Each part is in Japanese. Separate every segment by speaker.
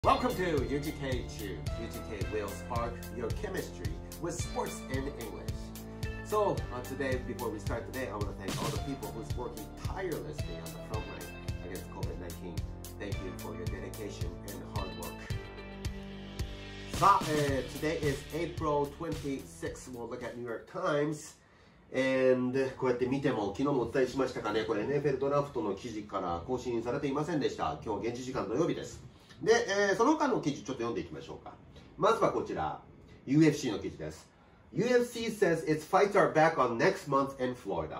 Speaker 1: Welcome to UGK2. UGK will spark your chemistry with sports and English. So today, before we start today, I want to thank all the people who's working tirelessly on the front line against COVID-19. Thank you for your dedication and hard work. So today is April 26th. We'll look at New York Times.こうやって見ても、昨日もお伝えしましたかね、これ NFL ドラフトの記事から更新されていませんでした。今日現地時間土曜日です。で、その他の記事ちょっと読んでいきましょうか。まずはこちら、UFC の記事です。UFC says its fights are back on next month in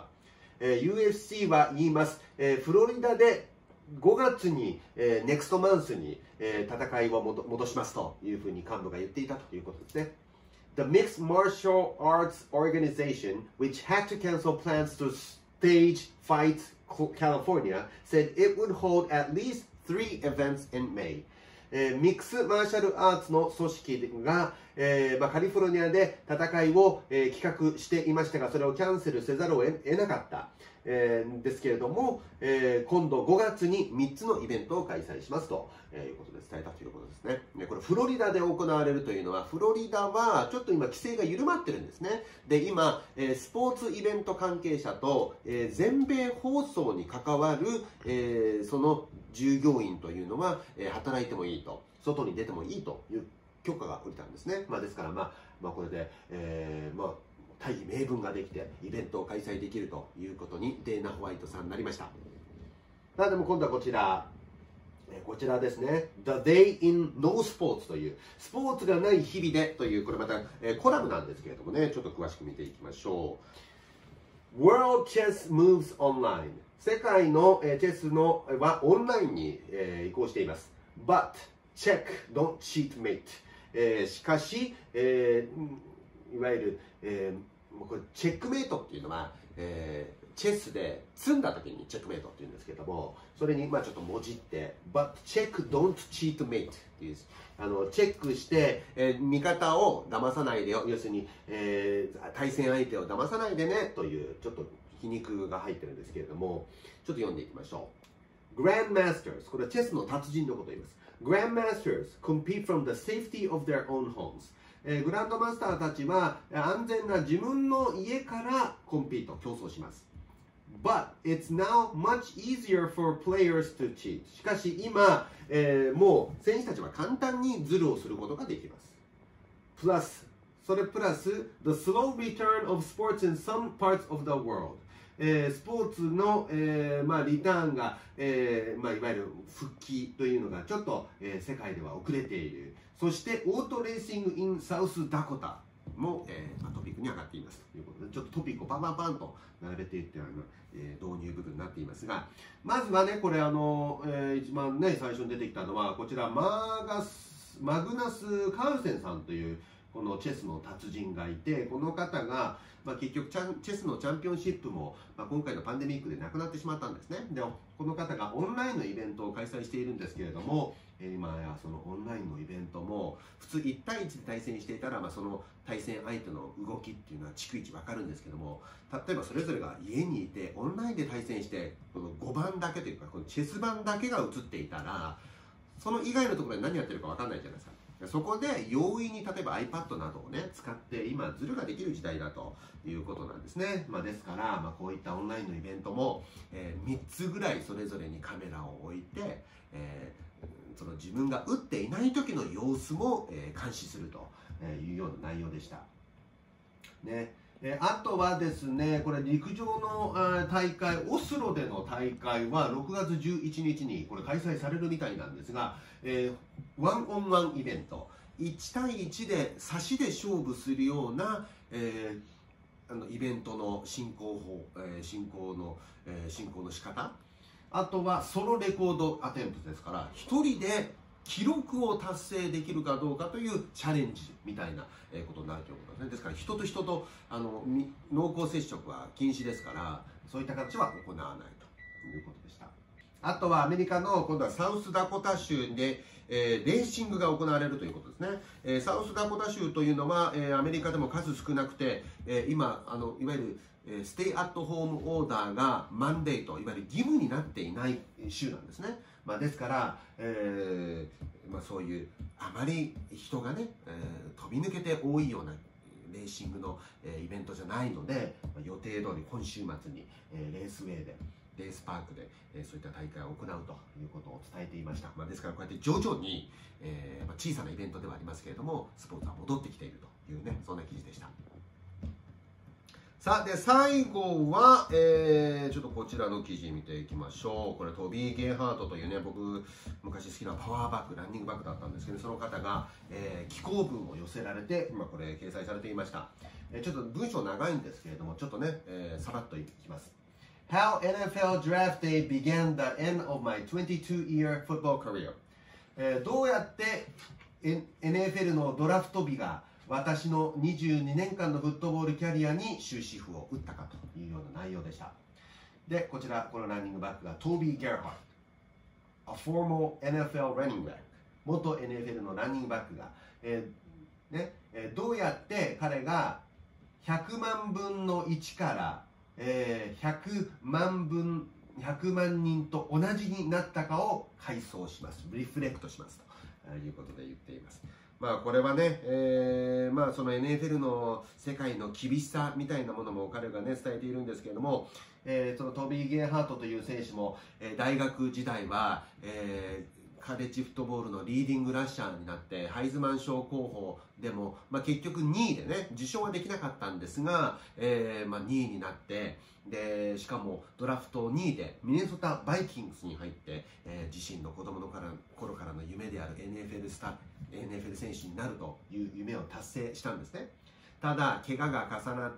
Speaker 1: Florida。UFC は言います、フロリダで5月に、next month に、戦いを戻しますというふうに幹部が言っていたということですね。The Mixed Martial Arts Organization, which had to cancel plans to stage Fight California, said it would hold at least 3 events in May. ミックスマーシャルアーツの組織が、カリフォルニアで戦いを、企画していましたが、それをキャンセルせざるを得なかった、ですけれども、今度5月に3つのイベントを開催しますと、いうことで伝えたということですね。これフロリダで行われるというのは、フロリダはちょっと今規制が緩まってるんですね。で、今、スポーツイベント関係者と、全米放送に関わる、その従業員というのは、働いてもいいと、外に出てもいいという許可が下りたんですね。ですから、これで、大義名分ができてイベントを開催できるということにデーナ・ホワイトさんになりました。でも今度はこちらですね。The Day in No Sports というスポーツがない日々でというこれまたコラムなんですけれどもね、ちょっと詳しく見ていきましょう。World Chess Moves Online。世界のチェスのはオンラインに移行しています。But check, don't cheat mate。しかし、いわゆる、これチェックメイトっていうのは、チェスで詰んだ時にチェックメイトっていうんですけども、それにちょっともじって But check, don't cheat mate っていうチェックして、味方を騙さないでよ、要するに、対戦相手を騙さないでねというちょっと皮肉が入ってるんですけれども、ちょっと読んでいきましょう。Grandmasters、 これはチェスの達人のことを言います。Grandmasters compete from the safety of their own homes。グランドマスターたちは安全な自分の家からコンピート、競争します。But it's now much easier for players to cheat。しかし今、もう選手たちは簡単にズルをすることができます。それプラス The slow return of sports in some parts of the world。スポーツの、リターンが、いわゆる復帰というのがちょっと、世界では遅れている。そしてオートレーシングインサウスダコタも、トピックに上がっていますということで、ちょっとトピックをパンと並べていって導入部分になっていますが、まずはね、これ一番ね最初に出てきたのはこちらマグナス・カウセンさんというこのチェスの達人がいて、この方が、結局チェスのチャンピオンシップも、今回のパンデミックでなくなってしまったんですね。で、この方がオンラインのイベントを開催しているんですけれども、今やそのオンラインのイベントも普通1対1で対戦していたら、その対戦相手の動きっていうのは逐一分かるんですけども、例えばそれぞれが家にいてオンラインで対戦してこの5番だけというかこのチェス盤だけが映っていたら、その以外のところで何やってるか分かんないじゃないですか。そこで容易に例えば iPad などをね使って今ズルができる時代だということなんですね。ですから、こういったオンラインのイベントも、3つぐらいそれぞれにカメラを置いて、その自分が打っていない時の様子も、監視するというような内容でした。ね。あとはですね、これ陸上の大会、オスロでの大会は6月11日にこれ開催されるみたいなんですが、ワンオンワンイベント、1対1で差しで勝負するような、イベントの進行の仕方、あとはソロレコードアテンプトですから、1人で記録を達成できるかどうかというチャレンジみたいなことになるということですね。ですから人と人と濃厚接触は禁止ですから、そういった形は行わないということでした。あとはアメリカの今度はサウスダコタ州で、レーシングが行われるということですね。サウスダコタ州というのは、アメリカでも数少なくて、今いわゆるステイアットホームオーダーがマンデート、いわゆる義務になっていない州なんですね。ですから、 そういうあまり人がね、飛び抜けて多いようなレーシングの、イベントじゃないので、予定通り今週末に、レースウェイでレースパークで、そういった大会を行うということを伝えていました。ですからこうやって徐々に、小さなイベントではありますけれどもスポーツは戻ってきているというね、そんな記事でした。さあ、で最後は、ちょっとこちらの記事見ていきましょう。これトビー・ゲーハートというね、僕昔好きなパワーバッグ、ランニングバッグだったんですけど、その方が、寄稿文を寄せられて今これ掲載されていました。ちょっと文章長いんですけれども、ちょっとね、さらっといきます。How NFL Draft Day began the end of my 22-year football career、どうやって、NFL のドラフト日が私の22年間のフットボールキャリアに終止符を打ったかというような内容でした。で、こちら、このランニングバックがトビー・ゲーハート、a former NFL running back、元 NFL のランニングバックが、どうやって彼が100万分の1から、100万人と同じになったかを回想します。リフレクトしますということで言っています。これはね、その NFL の世界の厳しさみたいなものも彼がね伝えているんですけれども、そのトビー・ゲーハートという選手も、大学時代は、カレッジフットボールのリーディングラッシャーになってハイズマン賞候補でも、結局2位でね受賞はできなかったんですが、2位になってでしかもドラフト2位でミネソタ・バイキングスに入って、自身の子供の頃からの夢である NFL 選手になるという夢を達成したんですね。ただ怪我が重なって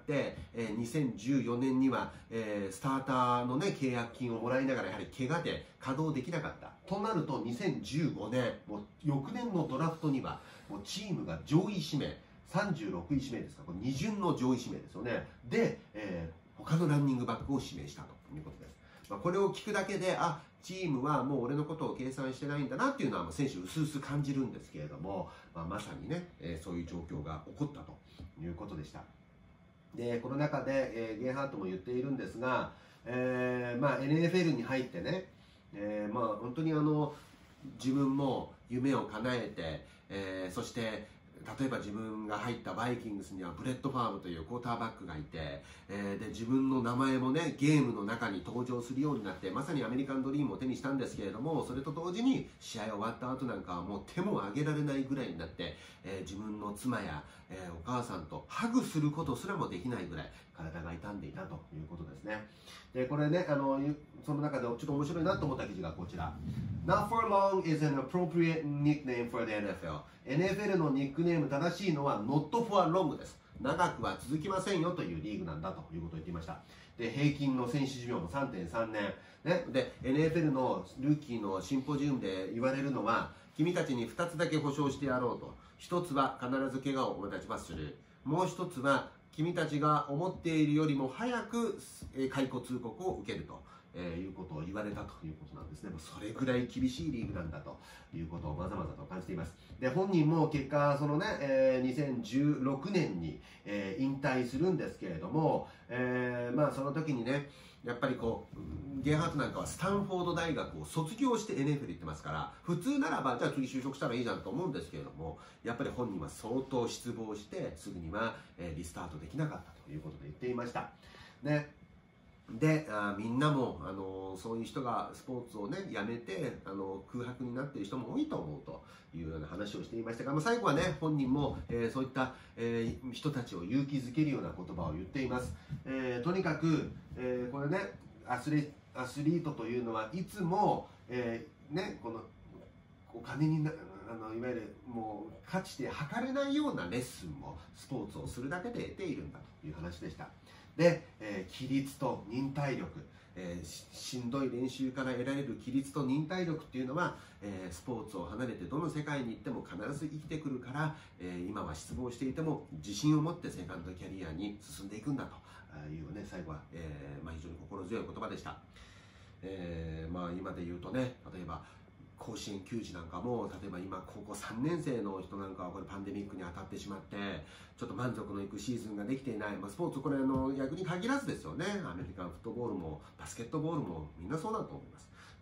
Speaker 1: 、2014年には、スターターの、ね、契約金をもらいながらやはり怪我で稼働できなかったとなると、2015年もう翌年のドラフトにはもうチームが上位指名36位指名ですか、これ2巡の上位指名ですよね。で、他のランニングバックを指名したということです。これを聞くだけでチームはもう俺のことを計算してないんだなっていうのは選手うすうす感じるんですけれども、まさにね、そういう状況が起こったということでした。でこの中で、ゲーハートも言っているんですが、NFL に入ってね、本当に自分も夢を叶えて、そして例えば自分が入ったバイキングスにはブレッド・ファームというクォーターバックがいて、で自分の名前もねゲームの中に登場するようになって、まさにアメリカンドリームを手にしたんですけれども、それと同時に試合終わった後なんかはもう手も挙げられないぐらいになって、自分の妻や、お母さんとハグすることすらもできないぐらい体が痛んでいたということですね。でこれね、その中でちょっと面白いなと思った記事がこちら。Not for long is an appropriate nickname for the NFL。NFL のニックネーム正しいのは Not for long です。長くは続きませんよというリーグなんだということを言っていました。で平均の選手寿命も 3.3 年、ね、で NFL のルーキーのシンポジウムで言われるのは、君たちに2つだけ保証してやろうと。1つは必ず怪我をお前たちはする。もう1つは君たちが思っているよりも早く解雇通告を受けるということを言われたということなんですね。それぐらい厳しいリーグなんだということをまざまざと感じています。で本人も結果そのね、2016年に、引退するんですけれども、その時にねやっぱりゲーハートなんかはスタンフォード大学を卒業して NFL 行ってますから、普通ならばじゃあ次就職したらいいじゃんと思うんですけれども、やっぱり本人は相当失望してすぐにはリスタートできなかったということで言っていました。ね、でみんなもそういう人がスポーツをねやめて空白になっている人も多いと思うというような話をしていましたが、最後はね本人も、そういった、人たちを勇気づけるような言葉を言っています。とにかく、これねアスリートというのはいつも、このお金にいわゆるもう価値で測れないようなレッスンもスポーツをするだけで得ているんだという話でした。で、規律と忍耐力、しんどい練習から得られる規律と忍耐力っていうのは、スポーツを離れてどの世界に行っても必ず生きてくるから、今は失望していても自信を持ってセカンドキャリアに進んでいくんだというね、最後は、非常に心強い言葉でした。今で言うとね、例えば甲子園球児なんかも、例えば今高校3年生の人なんかはこれパンデミックに当たってしまってちょっと満足のいくシーズンができていない、スポーツこれ逆に限らずですよね。アメリカンフットボールもバスケットボールもみんなそうだと思います。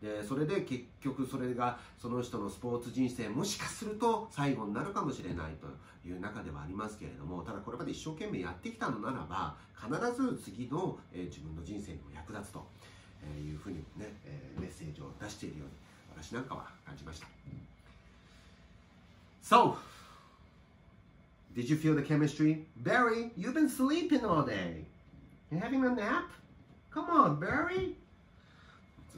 Speaker 1: でそれで結局それがその人のスポーツ人生もしかすると最後になるかもしれないという中ではありますけれども、ただこれまで一生懸命やってきたのならば必ず次の、自分の人生にも役立つというふうにね、メッセージを出しているように私なんかは感じました。So, did you feel the chemistry? Barry, you've been sleeping all day. You having a nap? Come on, Barry.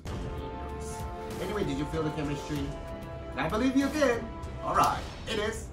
Speaker 1: Anyway, did you feel the chemistry? I believe you did. All right, it is